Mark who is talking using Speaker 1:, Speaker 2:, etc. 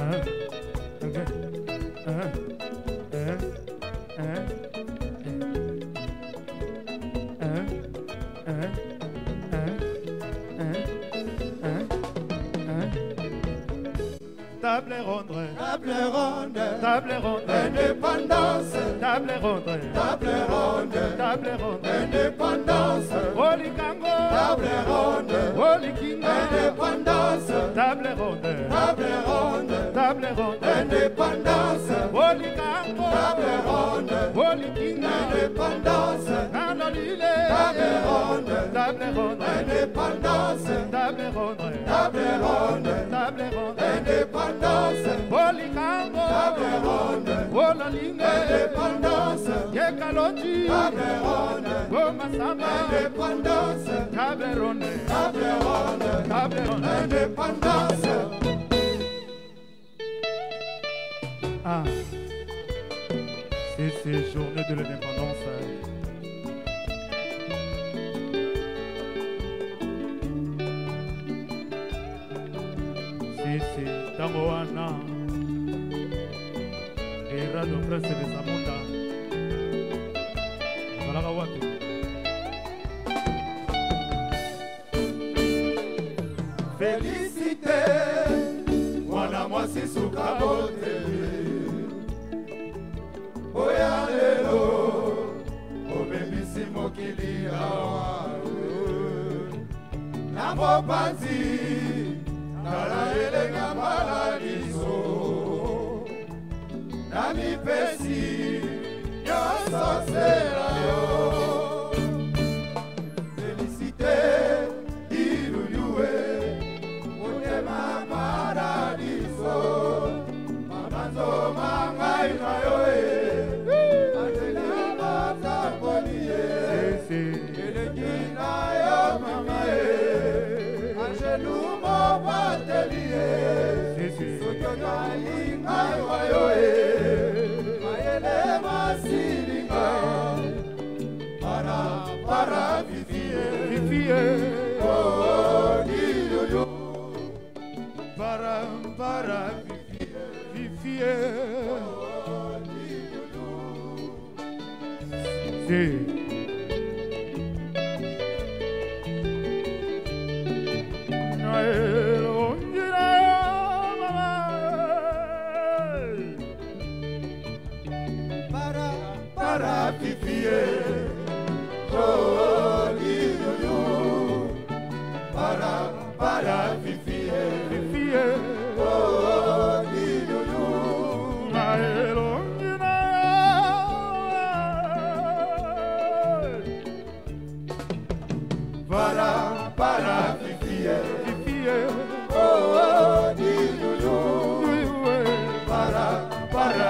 Speaker 1: Table ronde,
Speaker 2: table ronde,
Speaker 1: table ronde,
Speaker 2: indépendance,
Speaker 1: table ronde,
Speaker 2: table ronde,
Speaker 1: table ronde,
Speaker 2: indépendance,
Speaker 1: Holy Kango,
Speaker 2: table ronde,
Speaker 1: Holy King,
Speaker 2: indépendance,
Speaker 1: table ronde,
Speaker 2: table ronde,
Speaker 1: table ronde,
Speaker 2: indépendance,
Speaker 1: Holy Kango,
Speaker 2: table ronde,
Speaker 1: Holy King,
Speaker 2: indépendance,
Speaker 1: Canolile,
Speaker 2: table ronde,
Speaker 1: table ronde,
Speaker 2: indépendance,
Speaker 1: table ronde,
Speaker 2: table ronde,
Speaker 1: table ronde,
Speaker 2: indépendance,
Speaker 1: Holy Kango,
Speaker 2: table ronde,
Speaker 1: Hola Linge,
Speaker 2: indépendance,
Speaker 1: Yekalonji,
Speaker 2: table ronde,
Speaker 1: Goma Samba,
Speaker 2: indépendance,
Speaker 1: table ronde,
Speaker 2: table ronde,
Speaker 1: table ronde.
Speaker 2: indépendance.
Speaker 1: Ah, c'est ces journées de l'indépendance. C'est Tangoana et Radio Presse de Zamunda. Voilà wapi.
Speaker 2: Félicité, mwana mwasi suka boteli. Oya lelo, obebisi mokili awa. Na mopanzi, nala elenga maladiso. Na mipesi, nyonso sela yo. Félicité, ilulue, motema paradiso. Mabanzo mangai na yo Angela bazambonie. Eleki na yo mama Angelu mo batelie. Sotoka ingai wa yo Mayele masilinga. Para vivie.
Speaker 1: Vivie.
Speaker 2: Oh, diyo.
Speaker 1: Para vivie. Sí.
Speaker 2: Para vivie. Oh, diyo. Para vivie.
Speaker 1: Vivie.
Speaker 2: Oh, diyo. Para vivie.
Speaker 1: Vivie.
Speaker 2: Oh, diyo. Para